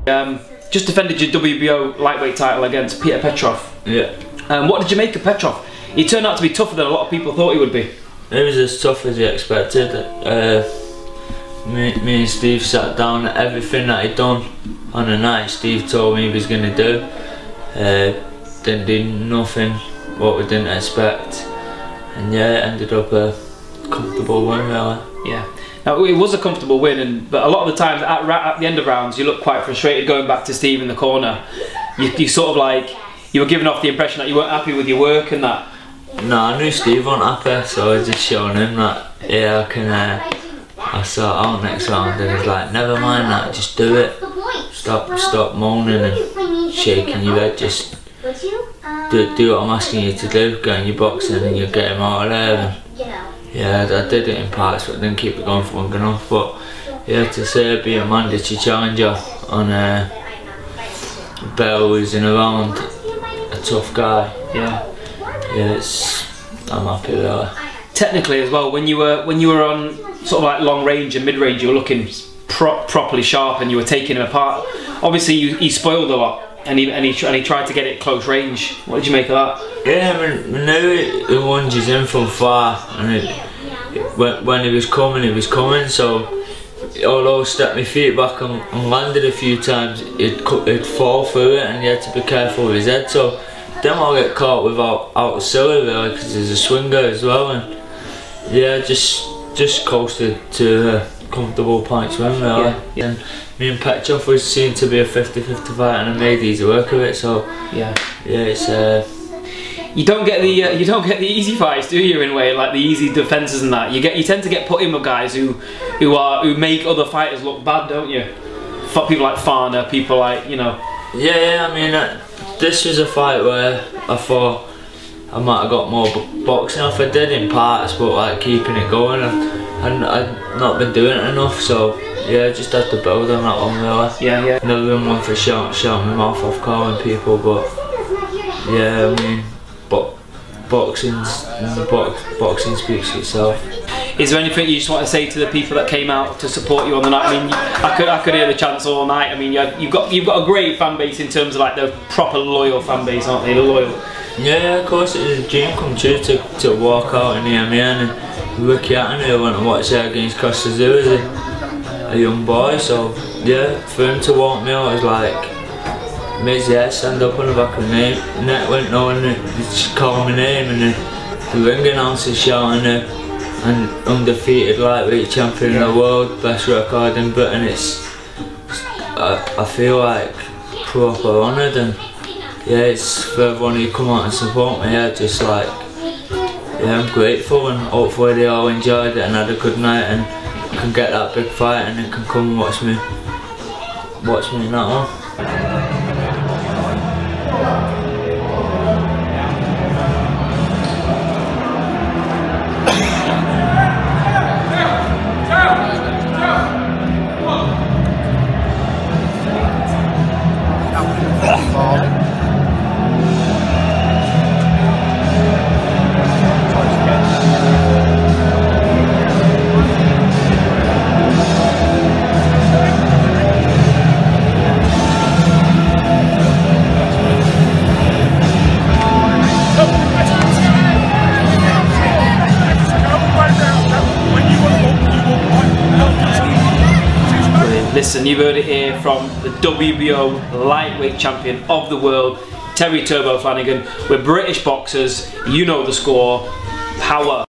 Just defended your WBO lightweight title against Peter Petrov. Yeah. What did you make of Petrov? He turned out to be tougher than a lot of people thought he would be. He was as tough as he expected. Me and Steve sat down at everything that he'd done on the night. Steve told me he was going to do. Didn't do nothing what we didn't expect. And yeah, it ended up a comfortable win really. Yeah. Now it was a comfortable win, but a lot of the times at the end of rounds you look quite frustrated going back to Steve in the corner. You sort of like, you were giving off the impression that you weren't happy with your work and that. No, I knew Steve wasn't happy, so I was just showing him that, yeah, I sort out next round, and he's like, never mind that, just do it. Stop moaning and shaking your head, just do what I'm asking you to do, go in your boxing and you'll get him out of there. And yeah, I did it in parts, but I didn't keep it going for long enough. But yeah, to say be a mandatory challenger on Bell who's around a tough guy, yeah, I'm happy with that. Technically as well, when you were on sort of like long range and mid range, you were looking properly sharp and you were taking him apart. Obviously, he spoiled a lot, and he tried to get it close range. What did you make of that? Yeah, I mean, now he lunges in from far, and when he was coming. So although I stepped my feet back and landed a few times, it'd fall through it, and you had to be careful with his head. So then I'll get caught without out of silly really, because there's a swinger as well, and yeah, just coasted to a comfortable points win really. Yeah. And me and Petrov was seen to be a 50-50 fight, and I made easy work of it. So yeah, it's you don't get the easy fights, do you? In a way, like the easy defenses and that. You tend to get put in with guys who make other fighters look bad, don't you? People like Farner, people like, you know. Yeah, I mean, this was a fight where I thought I might have got more boxing off. I did in parts, but like keeping it going, and I'd not been doing it enough. So yeah, just had to build on that one really. Yeah. Never been one for shouting my mouth off calling people, but yeah, I mean, boxing speaks for itself. Is there anything you just want to say to the people that came out to support you on the night? I mean, I could hear the chants all night. I mean, you've got a great fan base in terms of like the proper loyal fan base, aren't they? The loyal. Yeah, of course, it was a dream come true to walk out in the MEN, and Ricky Attenborough went to watch it against Costa Zoo as a young boy. So yeah, for him to walk me out was like, makes your head stand up on the back of the neck, went knowing that he's calling my name, and the ring announcer shouting it, and undefeated lightweight champion in the world, best record in Britain. I feel like proper honoured, and yeah, it's for everyone who come out and support me. Yeah, just like, yeah, I'm grateful, and hopefully they all enjoyed it and had a good night, and can get that big fight, and they can come and watch me in that one. Listen, you've heard it here from the WBO lightweight champion of the world, Terry Turbo Flanagan. We're British boxers, you know the score, power.